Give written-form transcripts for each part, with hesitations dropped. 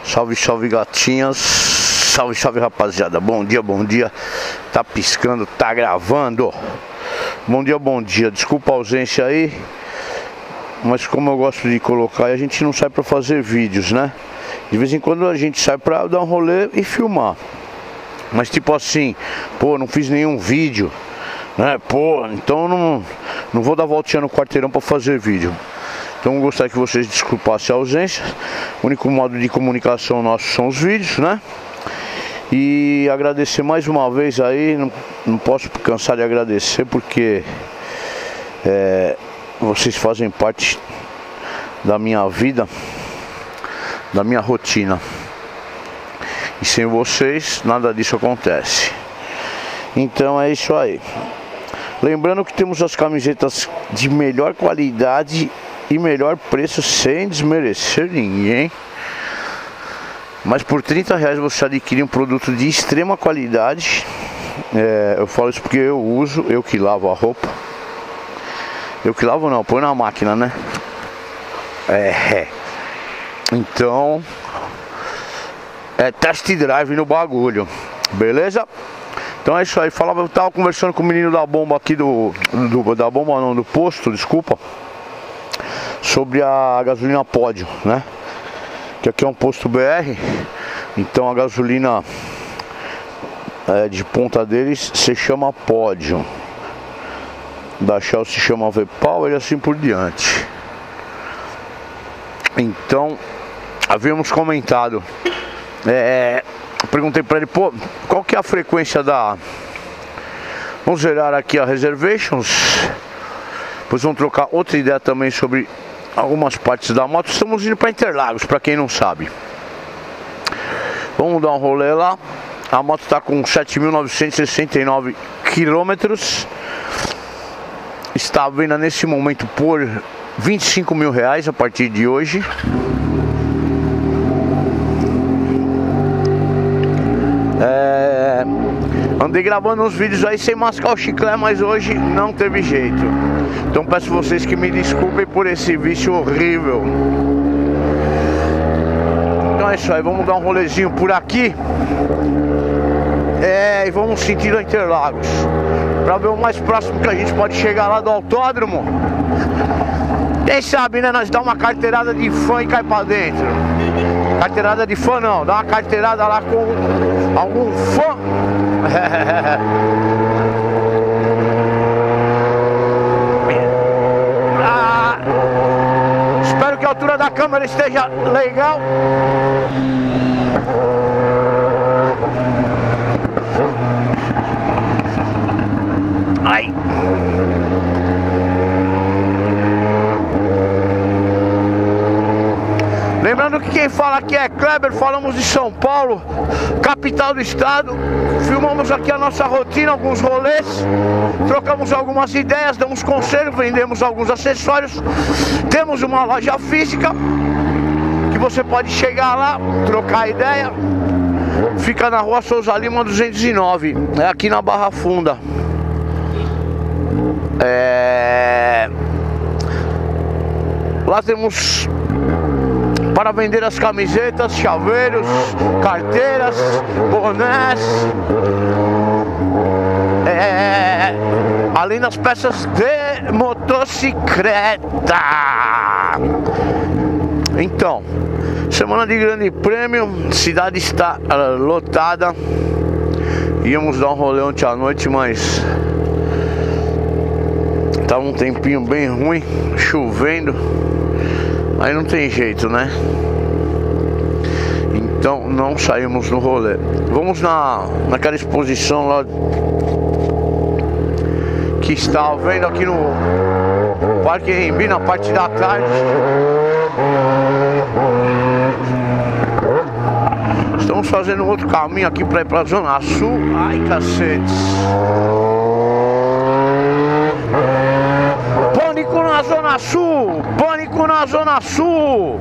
Salve, salve gatinhas. Salve, salve rapaziada. Bom dia, bom dia. Tá piscando, tá gravando. Bom dia, bom dia. Desculpa a ausência aí, mas como eu gosto de colocar, a gente não sai pra fazer vídeos, né? De vez em quando a gente sai pra dar um rolê e filmar. Mas tipo assim, pô, não fiz nenhum vídeo, né? Pô, então não vou dar voltinha no quarteirão pra fazer vídeo. Então eu gostaria que vocês desculpassem a ausência. O único modo de comunicação nosso são os vídeos, né? E agradecer mais uma vez aí, não posso cansar de agradecer porque vocês fazem parte da minha vida, da minha rotina. E sem vocês nada disso acontece. Então é isso aí. Lembrando que temos as camisetas de melhor qualidade e melhor preço sem desmerecer ninguém. Mas por R$30 você adquire um produto de extrema qualidade. Eu falo isso porque eu uso, eu que lavo a roupa. Eu que lavo não, põe na máquina, né? Então test drive no bagulho, beleza? Então é isso aí. Eu tava conversando com o menino da bomba aqui do posto, desculpa, sobre a gasolina Pódio, né? Que aqui é um posto BR, então a gasolina de ponta deles se chama Pódio, da Shell se chama V-Power e assim por diante. Então havíamos comentado, perguntei para ele, pô, qual que é a frequência da... Vamos zerar aqui a Reservations, depois vamos trocar outra ideia também sobre algumas partes da moto. Estamos indo para Interlagos, para quem não sabe. Vamos dar um rolê lá. A moto está com 7.969 quilômetros. Está à venda nesse momento por R$25 mil a partir de hoje. Andei gravando uns vídeos aí sem mascar o chiclete, mas hoje não teve jeito. Então peço vocês que me desculpem por esse vício horrível. Então é isso aí, vamos dar um rolezinho por aqui. E vamos sentir a Interlagos, pra ver o mais próximo que a gente pode chegar lá do autódromo. Quem sabe, né, nós dá uma carteirada de fã e cai pra dentro. Carteirada de fã não, dá uma carteirada lá com algum fã. Espero que a altura da câmera esteja legal. Ai. Lembrando que quem fala aqui é Kleber, falamos de São Paulo, capital do estado. Filmamos aqui a nossa rotina, alguns rolês, trocamos algumas ideias, damos conselho, vendemos alguns acessórios. Temos uma loja física que você pode chegar lá, trocar ideia. Fica na rua Souza Lima 209, é aqui na Barra Funda. Lá temos para vender as camisetas, chaveiros, carteiras, bonés, além das peças de motocicleta. Então, semana de grande prêmio, cidade está lotada. Íamos dar um rolê ontem à noite, mas tava um tempinho bem ruim, chovendo. Aí não tem jeito, né? Então não saímos no rolê. Vamos naquela exposição lá que está vendo aqui no Parque Rembi, na parte da tarde. Estamos fazendo outro caminho aqui para ir para a Zona Sul. Ai, cacetes. Pânico na Zona Sul! Pânico na Zona Sul!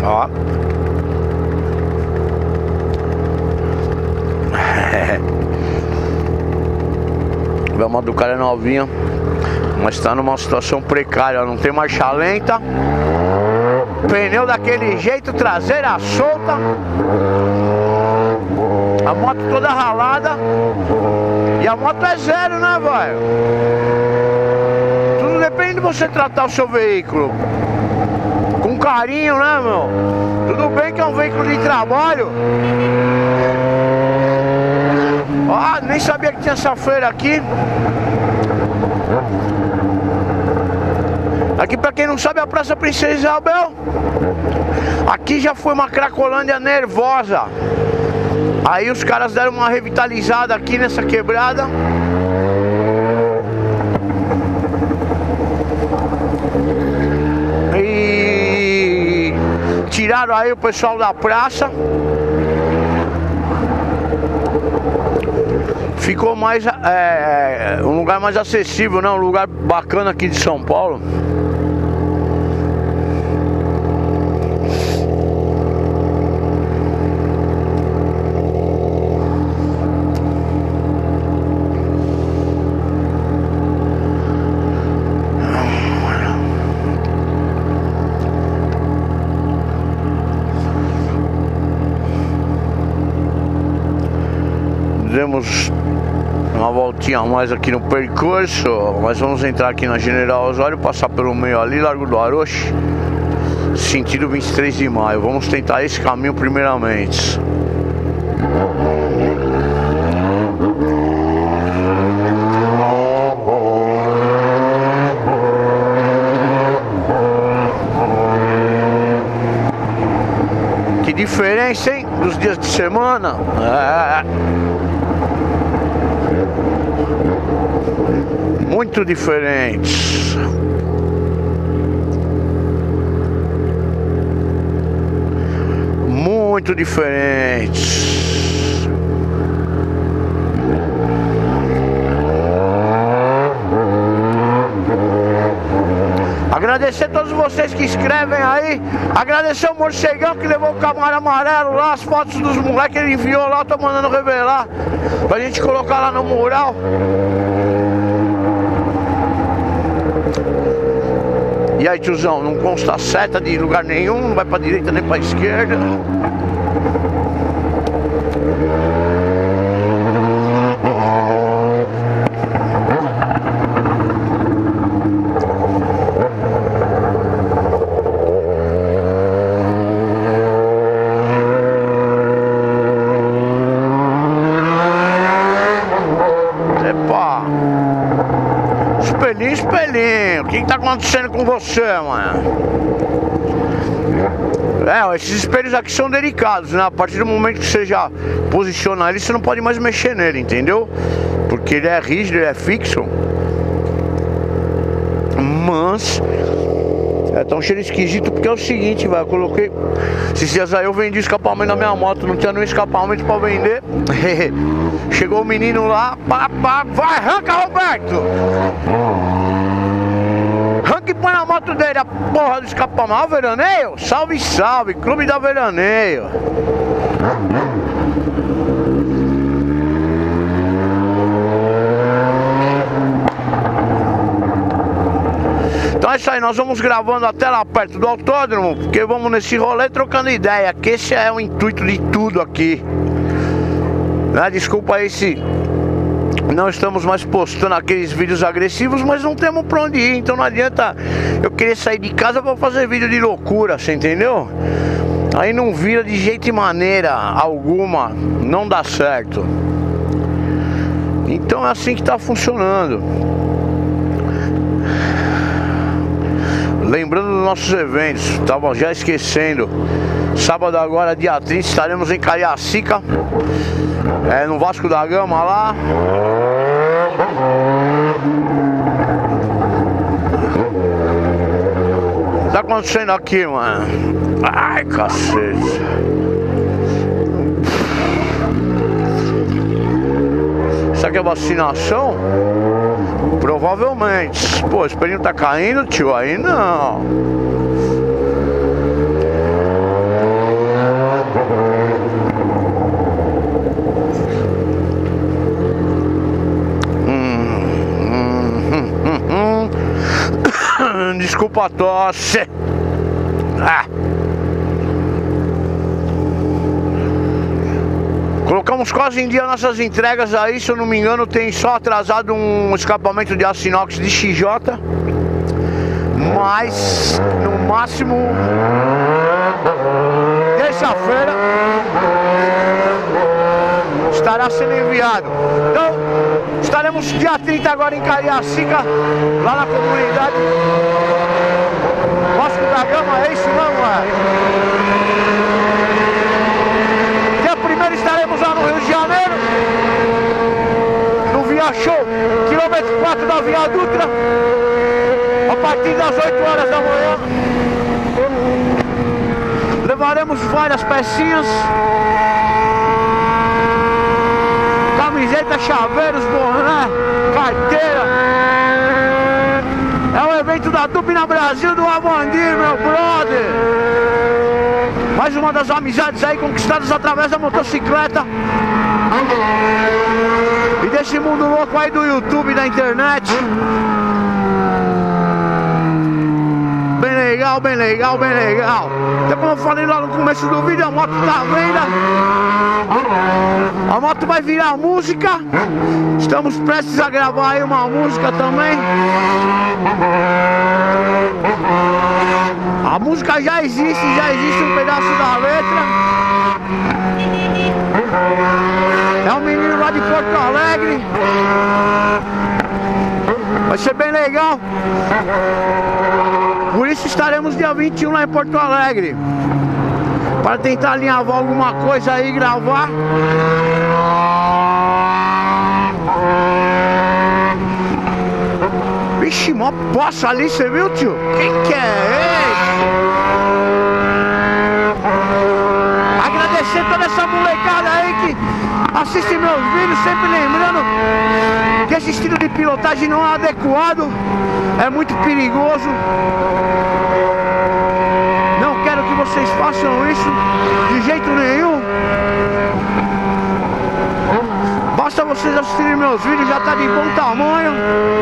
Ó. A moto do cara é novinha, mas tá numa situação precária, não tem marcha lenta, pneu daquele jeito, traseira solta, a moto toda ralada, e a moto é zero, né, velho? Tudo depende de você tratar o seu veículo com carinho, né, meu? Tudo bem que é um veículo de trabalho. Ah, nem sabia que tinha essa feira aqui. Aqui, pra quem não sabe, é a Praça Princesa Isabel. Aqui já foi uma Cracolândia nervosa. Aí os caras deram uma revitalizada aqui nessa quebrada. E tiraram aí o pessoal da praça. Ficou mais um lugar mais acessível, né? Um lugar bacana aqui de São Paulo. Demos uma voltinha a mais aqui no percurso, mas vamos entrar aqui na General Osório, passar pelo meio ali, Largo do Aroche, sentido 23 de maio. Vamos tentar esse caminho primeiramente. Que diferença, hein? Dos dias de semana. Muito diferentes. Muito diferentes. Agradecer a todos vocês que escrevem aí. Agradecer o Morcegão que levou o Camaro amarelo lá, as fotos dos moleques que ele enviou lá, tô mandando revelar pra gente colocar lá no mural. E aí, tiozão, não consta seta de lugar nenhum, não vai pra direita nem pra esquerda. Epa! Espelhinho, espelhinho, o que tá acontecendo com você, mano? Esses espelhos aqui são delicados, né? A partir do momento que você já posiciona ele, você não pode mais mexer nele, entendeu? Porque ele é rígido, ele é fixo. Mas tá um cheiro esquisito porque é o seguinte, velho, eu coloquei... Esses dias aí eu vendi o escapamento da minha moto, não tinha nenhum escapamento pra vender. Chegou o menino lá, vai, arranca, Roberto! Arranca e põe na moto dele a porra do escapamento. Ah, veraneio? Salve, salve, Clube da Veraneio. Então é isso aí, nós vamos gravando até lá perto do autódromo, porque vamos nesse rolê trocando ideia, que esse é o intuito de tudo aqui, né? Desculpa aí se não estamos mais postando aqueles vídeos agressivos, mas não temos pra onde ir, então não adianta eu querer sair de casa pra fazer vídeo de loucura, você entendeu? Aí não vira de jeito e maneira alguma, não dá certo. Então é assim que tá funcionando. Lembrando dos nossos eventos, estava já esquecendo. Sábado agora, dia 30, estaremos em Cariacica, no Vasco da Gama lá. O que tá acontecendo aqui, mano? Ai, cacete. Isso aqui é vacinação? Provavelmente. Pô, o espelhinho tá caindo, tio. Aí não. desculpa a tosse. Colocamos quase em dia nossas entregas aí, se eu não me engano tem só atrasado um escapamento de aço inox de XJ. Mas no máximo terça-feira estará sendo enviado. Então estaremos dia 30 agora em Cariacica, lá na comunidade Vasco da Gama, é isso não, Dia 1º estaremos lá no Rio de Janeiro, no Via Show, quilômetro 4 da Via Dutra, a partir das 8 horas da manhã. Levaremos várias pecinhas, camiseta, chaveiros, boné, carteira. É o evento da Tupina Brasil do Avandir, meu brother. Mais uma das amizades aí conquistadas através da motocicleta e desse mundo louco aí do YouTube, da internet. Bem legal, bem legal, bem legal. Então, como eu falei lá no começo do vídeo, a moto tá à venda. A moto vai virar música. Estamos prestes a gravar aí uma música também. A música já existe um pedaço da letra. É um menino lá de Porto Alegre. Vai ser bem legal. Por isso estaremos dia 21 lá em Porto Alegre, para tentar alinhavar alguma coisa aí e gravar. Vixe, mó poça ali, você viu, tio? Que é esse? Agradecer toda essa molecada aí que assiste meus vídeos, sempre lembrando que esse estilo de pilotagem não é adequado, é muito perigoso. Não quero que vocês façam isso de jeito nenhum. Basta vocês assistirem meus vídeos, já tá de bom tamanho.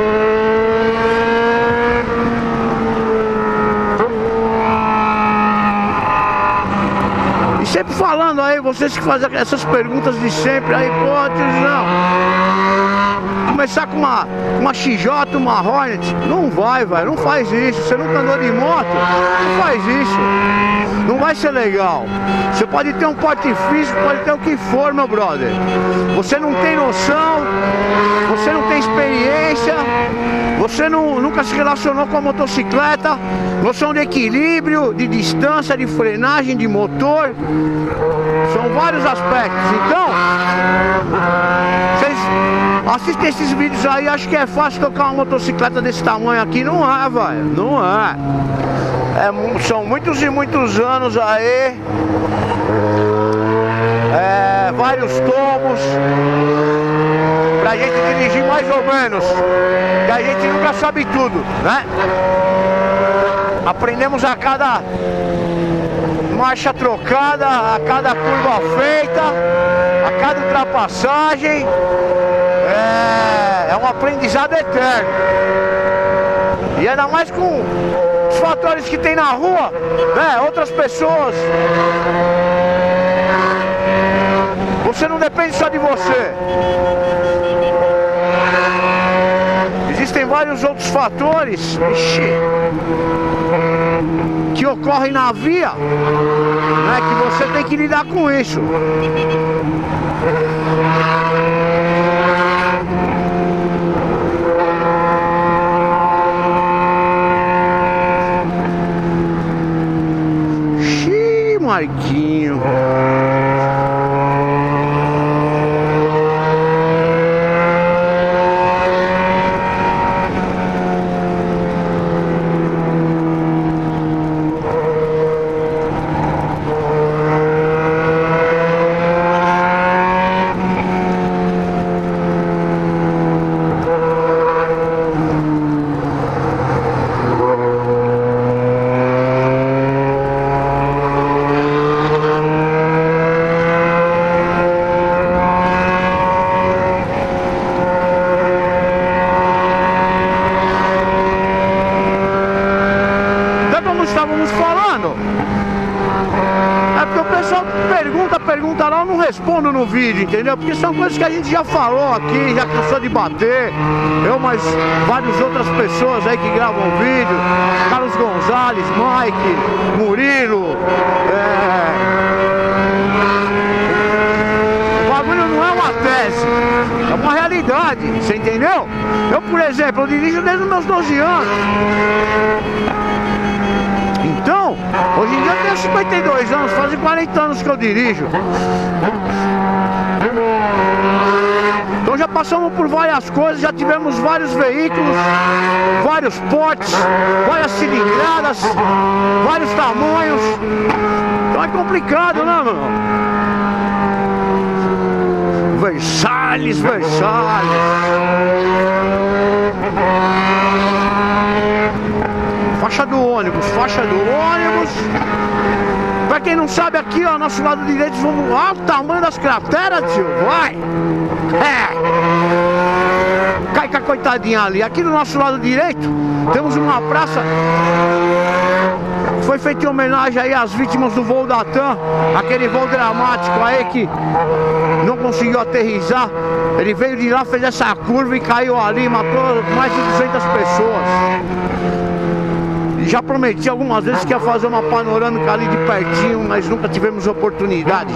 E sempre falando aí, vocês que fazem essas perguntas de sempre aí, pô, tiozão, começar com uma XJ, uma Hornet, não vai, velho, não faz isso. Você nunca andou de moto, não faz isso, não vai ser legal. Você pode ter um porte físico, pode ter o que for, meu brother. Você não tem noção, você não tem experiência, você nunca se relacionou com a motocicleta, noção de equilíbrio, de distância, de frenagem, de motor. São vários aspectos. Então, vocês assistem esses vídeos aí, acho que é fácil tocar uma motocicleta desse tamanho aqui. Não é, velho, não é. São muitos e muitos anos aí, vários tomos pra gente dirigir mais ou menos, que a gente nunca sabe tudo, né? Aprendemos a cada marcha trocada, a cada curva feita, a cada ultrapassagem. É um aprendizado eterno. E ainda mais com os fatores que tem na rua, né? Outras pessoas. Você não depende só de você. Existem vários outros fatores, que ocorrem na via, né? Que você tem que lidar com isso. Marquinho. É porque o pessoal pergunta lá, eu não respondo no vídeo, entendeu? Porque são coisas que a gente já falou aqui, já cansou de bater. Eu, mas várias outras pessoas aí que gravam vídeo. Carlos Gonzalez, Mike, Murilo. O bagulho não é uma tese, é uma realidade, você entendeu? Eu, por exemplo, eu dirijo desde os meus 12 anos. Então, hoje em dia eu tenho 52 anos, fazem 40 anos que eu dirijo. Então já passamos por várias coisas, já tivemos vários veículos, vários portes, várias cilindradas, vários tamanhos. Então é complicado, né, mano? Versalhes. Faixa do ônibus. Pra quem não sabe, aqui, ó, nosso lado direito, vamos lá, o tamanho das crateras, tio, vai! Cai com a coitadinha ali. Aqui do nosso lado direito, temos uma praça que foi feita em homenagem aí às vítimas do voo da TAM, aquele voo dramático aí que não conseguiu aterrissar. Ele veio de lá, fez essa curva e caiu ali, matou mais de 200 pessoas. Já prometi algumas vezes que ia fazer uma panorâmica ali de pertinho, mas nunca tivemos oportunidade.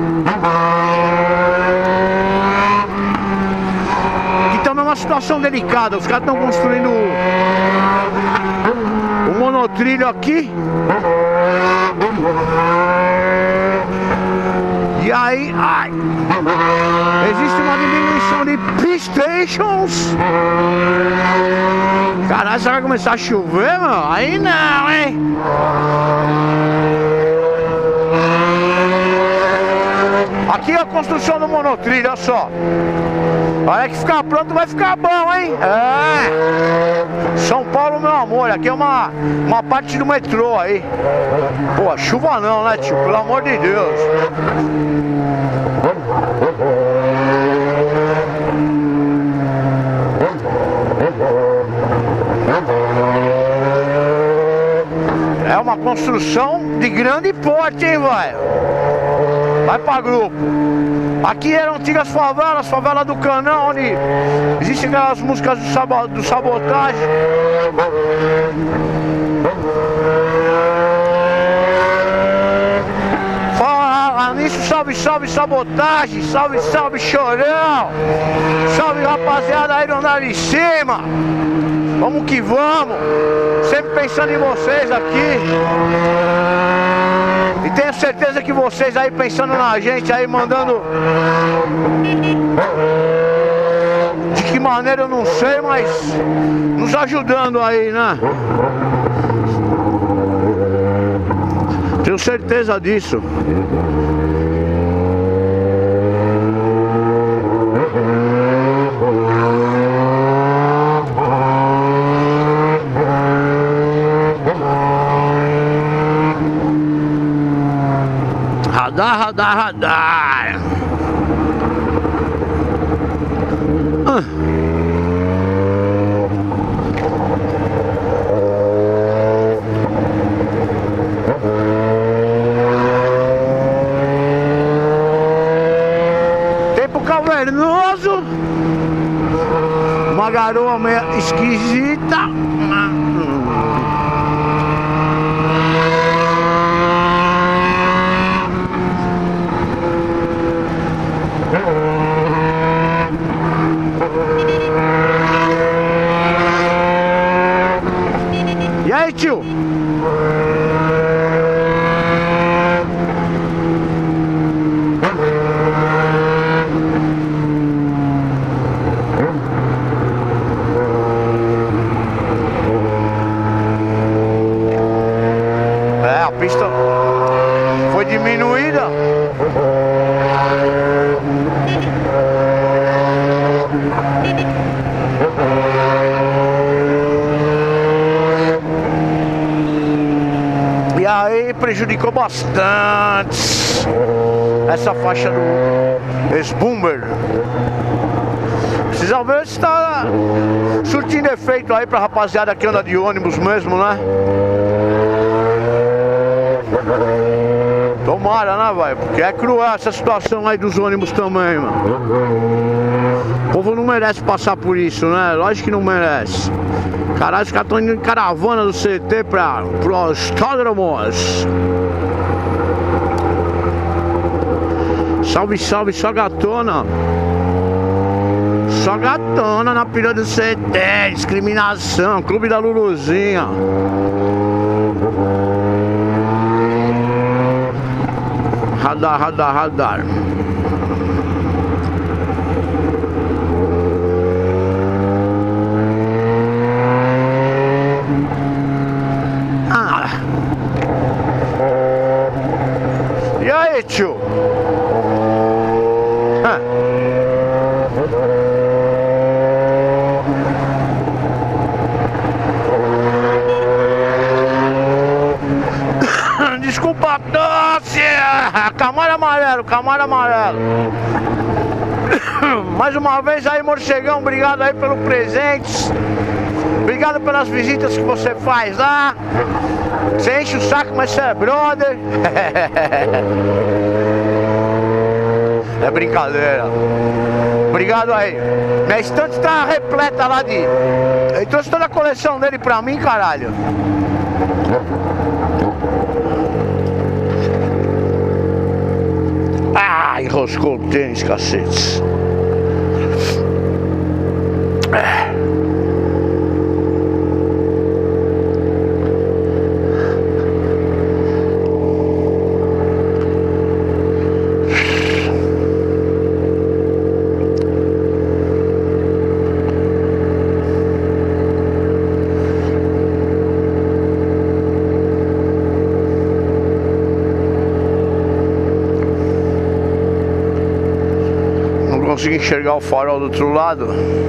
Então é uma situação delicada. Os caras estão construindo o monotrilho aqui. E aí, existe uma diminuição de pistachos. Caralho, será que vai começar a chover, meu? Aí não, hein? Aqui é a construção do monotrilho, olha só. Olha que ficar pronto vai ficar bom, hein? São Paulo, meu amor, aqui é uma parte do metrô aí. Pô, chuva não, né, tio? Pelo amor de Deus. É uma construção de grande porte, hein, vai? Vai pra grupo. Aqui eram antigas favelas, favela do Canão, onde existem aquelas músicas do Sabotagem. Fala nisso, salve Sabotagem, salve Chorão, salve rapaziada aí do andar de cima. Vamos que vamos, sempre pensando em vocês aqui. E tenho certeza que vocês aí pensando na gente aí, mandando... De que maneira eu não sei, mas nos ajudando aí, né? Tenho certeza disso. Radar. Tempo cavernoso. Uma garoa meio esquisita. E aí, tio? É, a pista foi diminuída. E aí prejudicou bastante essa faixa do ex-boomer. Precisa ver se está surtindo efeito aí pra rapaziada que anda de ônibus mesmo, né? Tomara, né, velho? Porque é cruel essa situação aí dos ônibus também, mano. O povo não merece passar por isso, né? Lógico que não merece. Caralho, os caras estão indo em caravana do CT pros autódromos. Salve, salve, só gatona. Só gatona na pilha do CT. Discriminação, Clube da Luluzinha. Radar, radar, radar. Ah. E aí, tio? Desculpa a tosse. Camaro amarelo, Camaro amarelo. Mais uma vez aí, morcegão, obrigado aí pelos presentes. Obrigado pelas visitas que você faz lá. Você enche o saco, mas você é brother. É brincadeira. Obrigado aí. Minha estante tá repleta lá de... Ele trouxe toda a coleção dele pra mim, caralho. Ah, enroscou o tênis, cacete. Não consigo enxergar o farol do outro lado.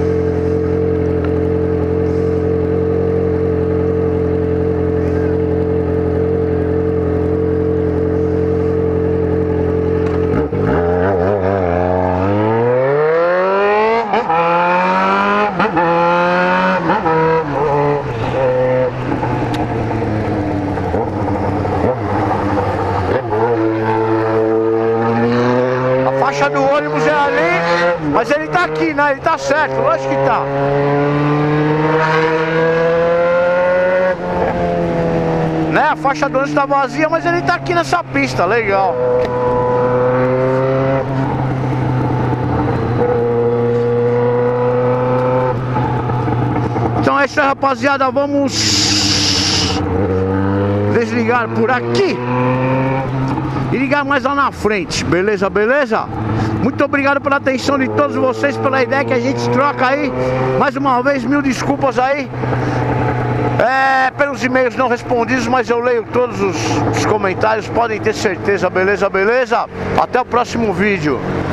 A faixa do ônibus é ali, mas ele tá aqui, né? Ele tá certo, lógico que tá. Né? A faixa do ônibus tá vazia, mas ele tá aqui nessa pista, legal. Então é isso aí, rapaziada, vamos desligar por aqui e ligar mais lá na frente, beleza, beleza? Muito obrigado pela atenção de todos vocês, pela ideia que a gente troca aí. Mais uma vez, mil desculpas aí pelos e-mails não respondidos, mas eu leio todos os comentários, podem ter certeza, beleza, beleza? Até o próximo vídeo.